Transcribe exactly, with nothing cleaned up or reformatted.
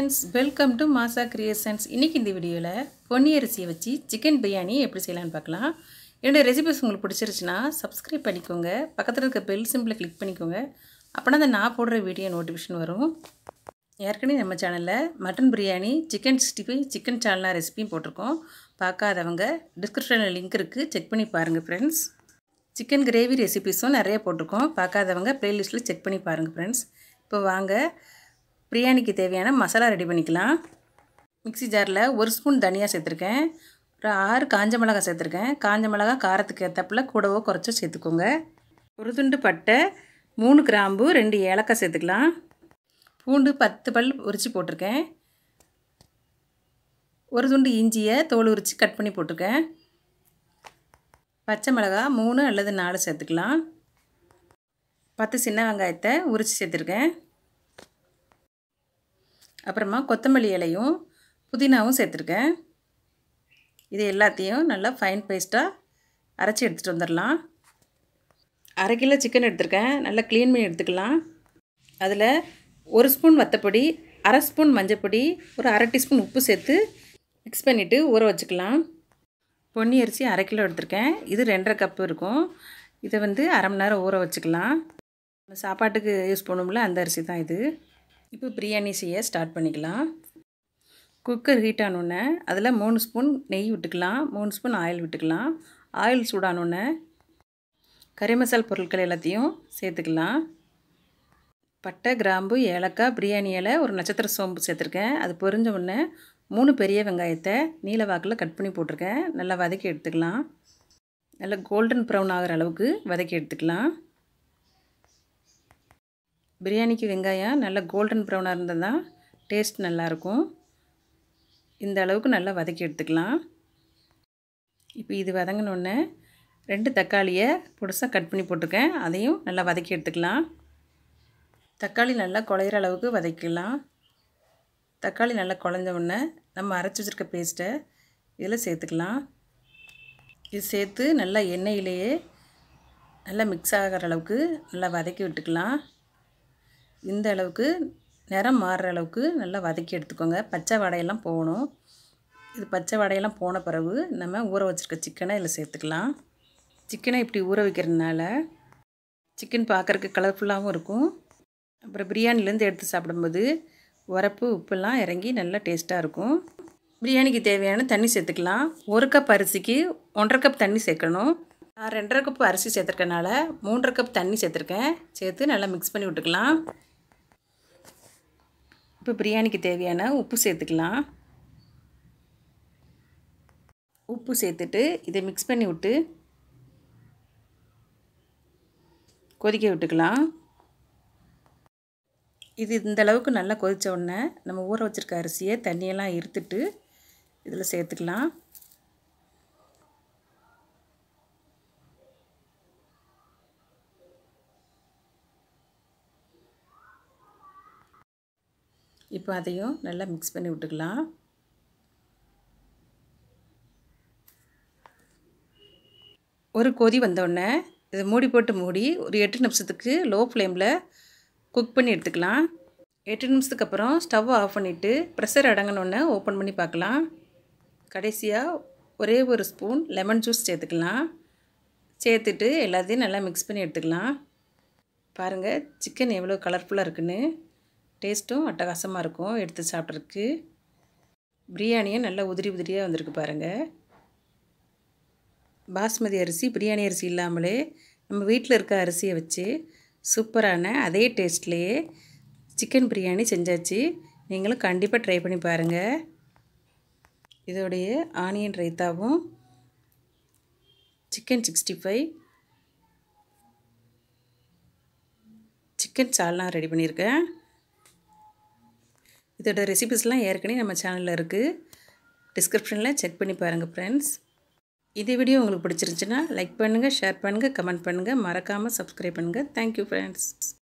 friends, welcome to Masa Crations. இன்னைக்கு இந்த வீடியோல பொன்னி அரிசியை வச்சு சிக்கன் பிரியாணி எப்படி செய்யலாம்னு பார்க்கலாம். என்னோட ரெசிபிஸ் உங்களுக்கு பிடிச்சிருச்சுனா Subscribe பண்ணிக்கோங்க. பக்கத்துல இருக்க பெல் சிம்பலை கிளிக் பண்ணிக்கோங்க. அப்பனா நான் போடுற வீடியோ நோட்டிஃபிகேஷன் வரும். ஏற்கனவே நம்ம சேனல்ல mutton biryani, chicken sixty five, chicken salna ரெசிபியும் போட்டுருக்கோம். பார்க்காதவங்க டிஸ்கிரிப்ஷன்ல லிங்க் இருக்கு, செக் பண்ணி பாருங்க friends. சிக்கன் கிரேவி ரெசிபிஸும் நிறைய போட்டுருக்கோம். பார்க்காதவங்க பிளேலிஸ்ட்ல செக் பண்ணி பாருங்க friends. இப்போ வாங்க பிரியாணிக்கு தேவையான மசாலா ரெடி பண்ணிக்கலாம். மிக்ஸி ஜாரில் ஒரு ஸ்பூன் தனியா சேர்த்துருக்கேன். ஒரு ஆறு காஞ்ச மிளகாய் சேர்த்துருக்கேன். காஞ்ச மிளகாய் காரத்துக்கு ஏற்றப்பில் கூடவோ குறைச்சோ சேர்த்துக்கோங்க. ஒரு துண்டு பட்டை, மூணு கிராம்பு, ரெண்டு ஏலக்காய் சேர்த்துக்கலாம். பூண்டு பத்து பல் உரித்து போட்டிருக்கேன். ஒரு துண்டு இஞ்சியை தோல் உரித்து கட் பண்ணி போட்டிருக்கேன். பச்சை மிளகாய் மூணு அல்லது நாலு சேர்த்துக்கலாம். பத்து சின்ன வெங்காயத்தை உரித்து சேர்த்துருக்கேன். அப்புறமா கொத்தமல்லி இலையும் புதினாவும் சேர்த்துருக்கேன். இது எல்லாத்தையும் நல்லா ஃபைன் பேஸ்ட்டாக அரைச்சி எடுத்துகிட்டு வந்துடலாம். அரை கிலோ சிக்கன் எடுத்துருக்கேன். நல்லா க்ளீன் பண்ணி எடுத்துக்கலாம். அதில் ஒரு ஸ்பூன் வத்தப்பொடி, அரை ஸ்பூன் மஞ்சப்பொடி, ஒரு அரை டீஸ்பூன் உப்பு சேர்த்து மிக்ஸ் பண்ணிவிட்டு ஊற வச்சுக்கலாம். பொன்னி அரிசி அரை கிலோ எடுத்துருக்கேன். இது ரெண்டரை கப்பு இருக்கும். இதை வந்து அரை மணி நேரம் ஊற வச்சுக்கலாம். சாப்பாட்டுக்கு யூஸ் பண்ணுவோம்ல, அந்த அரிசி தான் இது. இப்போ பிரியாணி செய்ய ஸ்டார்ட் பண்ணிக்கலாம். குக்கர் ஹீட் ஆனோடனே அதில் மூணு ஸ்பூன் நெய் விட்டுக்கலாம். மூணு ஸ்பூன் ஆயில் விட்டுக்கலாம். ஆயில் சூடானோடனே கறி மசாலா பொருட்கள் எல்லாத்தையும் சேர்த்துக்கலாம். பட்டை, கிராம்பு, ஏலக்காய், பிரியாணி இலை, ஒரு நட்சத்திர சோம்பு சேர்த்துருக்கேன். அது பொரிஞ்ச உடனே மூணு பெரிய வெங்காயத்தை நீல வாக்கில் கட் பண்ணி போட்டிருக்கேன். நல்லா வதக்கி எடுத்துக்கலாம். நல்லா கோல்டன் ப்ரௌன் ஆகிற அளவுக்கு வதக்கி எடுத்துக்கலாம். பிரியாணிக்கு வெங்காயம் நல்லா கோல்டன் ப்ரௌனாக இருந்தால் தான் டேஸ்ட் நல்லாயிருக்கும். இந்த அளவுக்கு நல்லா வதக்கி எடுத்துக்கலாம். இப்போ இது வதங்கினோடனே ரெண்டு தக்காளியை பொடிசாக கட் பண்ணி போட்டிருக்கேன். அதையும் நல்லா வதக்கி எடுத்துக்கலாம். தக்காளி நல்லா குழையிற அளவுக்கு வதக்கிக்கலாம். தக்காளி நல்லா குழஞ்ச உடனே நம்ம அரைச்சி வச்சுருக்க பேஸ்ட்டை இதில் சேர்த்துக்கலாம். இது சேர்த்து நல்லா எண்ணெயிலேயே நல்லா மிக்ஸ் ஆகிற அளவுக்கு நல்லா வதக்கி விட்டுக்கலாம். இந்த அளவுக்கு நிறம் மாறுற அளவுக்கு நல்லா வதக்கி எடுத்துக்கோங்க. பச்சை வடையெல்லாம் போகணும். இது பச்சை வடையெல்லாம் போன பிறகு நம்ம ஊற வச்சுருக்க சிக்கனை இதில் சேர்த்துக்கலாம். சிக்கனை இப்படி ஊற வைக்கிறதுனால சிக்கன் பார்க்குறதுக்கு கலர்ஃபுல்லாகவும் இருக்கும். அப்புறம் பிரியாணிலேருந்து எடுத்து சாப்பிடும்போது உரப்பு உப்புலாம் இறங்கி நல்லா டேஸ்ட்டாக இருக்கும். பிரியாணிக்கு தேவையான தண்ணி சேர்த்துக்கலாம். ஒரு கப் அரிசிக்கு ஒன்றரை கப் தண்ணி சேர்க்கணும். நான் ரெண்டரை கப்பு அரிசி சேர்த்துருக்கனால மூன்றரை கப் தண்ணி சேர்த்துருக்கேன். சேர்த்து நல்லா மிக்ஸ் பண்ணி விட்டுக்கலாம். இப்போ பிரியாணிக்கு தேவையான உப்பு சேர்த்துக்கலாம். உப்பு சேர்த்துட்டு இதை மிக்ஸ் பண்ணி விட்டு கொதிக்க விட்டுக்கலாம். இது இந்த அளவுக்கு நல்லா கொதித்த உடனே நம்ம ஊற வச்சுருக்க அரிசியை தண்ணியெல்லாம் இருத்துட்டு இதில் சேர்த்துக்கலாம். இப்போ அதையும் நல்லா மிக்ஸ் பண்ணி விட்டுக்கலாம். ஒரு கொதி வந்தோடனே இதை மூடி போட்டு மூடி ஒரு எட்டு நிமிஷத்துக்கு லோ ஃப்ளேமில் குக் பண்ணி எடுத்துக்கலாம். எட்டு நிமிஷத்துக்கு அப்புறம் ஸ்டவ் ஆஃப் பண்ணிவிட்டு ப்ரெஷர் அடங்கினோடனே ஓப்பன் பண்ணி பார்க்கலாம். கடைசியாக ஒரே ஒரு ஸ்பூன் லெமன் ஜூஸ் சேர்த்துக்கலாம். சேர்த்துட்டு எல்லாத்தையும் நல்லா மிக்ஸ் பண்ணி எடுத்துக்கலாம். பாருங்கள் சிக்கன் எவ்வளோ கலர்ஃபுல்லாக இருக்குன்னு. டேஸ்ட்டும் அட்டகாசமாக இருக்கும் எடுத்து சாப்பிட்றதுக்கு. பிரியாணியும் நல்லா உதிரி உதிரியாக வந்திருக்கு பாருங்கள். பாஸ்மதி அரிசி, பிரியாணி அரிசி இல்லாமலே நம்ம வீட்டில் இருக்க அரிசியை வச்சு சூப்பரான அதே டேஸ்ட்லேயே சிக்கன் பிரியாணி செஞ்சாச்சு. நீங்களும் கண்டிப்பாக ட்ரை பண்ணி பாருங்கள். இதோடைய ஆனியன் ரைத்தாவும் chicken sixty five, chicken salna ready பண்ணியிருக்கேன். இதோட ரெசிபிஸ்லாம் ஏற்கனவே நம்ம சேனலில் இருக்குது. டிஸ்கிரிப்ஷனில் செக் பண்ணி பாருங்கள் ஃப்ரெண்ட்ஸ். இந்த வீடியோ உங்களுக்கு பிடிச்சிருந்துச்சுன்னா லைக் பண்ணுங்கள், ஷேர் பண்ணுங்கள், கமெண்ட் பண்ணுங்கள். மறக்காமல் சப்ஸ்கிரைப் பண்ணுங்கள். Thank you friends.